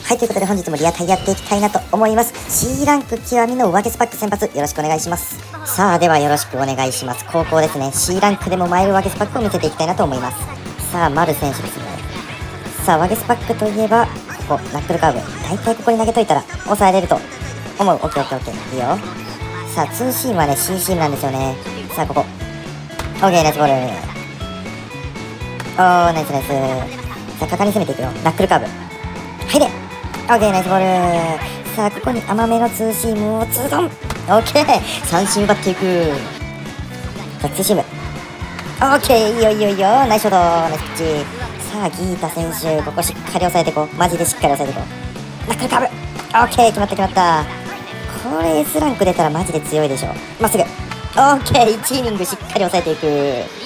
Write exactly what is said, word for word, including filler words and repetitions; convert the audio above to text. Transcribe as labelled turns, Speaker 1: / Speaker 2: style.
Speaker 1: はい、ということで本日もリアタイやっていきたいなと思います。C ランク極みの上げスパック先発、よろしくお願いします。さあ、ではよろしくお願いします。後攻ですね。C ランクでもマイル上げスパックを見せていきたいなと思います。さあ、丸選手ですね。さあ、上げスパックといえば、ここ、ナックルカーブ。大体ここに投げといたら、抑えれると思う。オッケーオッケーオッケー。いいよ。さあ、ツーシームはね、C シームなんですよね。さあ、ここ。オッケー、ナイスボール。おー、ナイスナイス。さあ、果敢に攻めていくよ。ナックルカーブ。はいで。オッケー、ナイスボール。さあ、ここに甘めのツーシームをツードン。オッケー、三振奪っていく。さあ、ツーシーム。オッケー、いいよいいよいいよ。ナイスショット、ナイスピッチ。さあ、ギータ選手、ここしっかり抑えていこう。マジでしっかり抑えていこう。ナックルカーブ。オッケー、決まった決まった。これ S ランク出たらマジで強いでしょ。まっすぐ。オッケー、いちイニングしっかり抑えていく。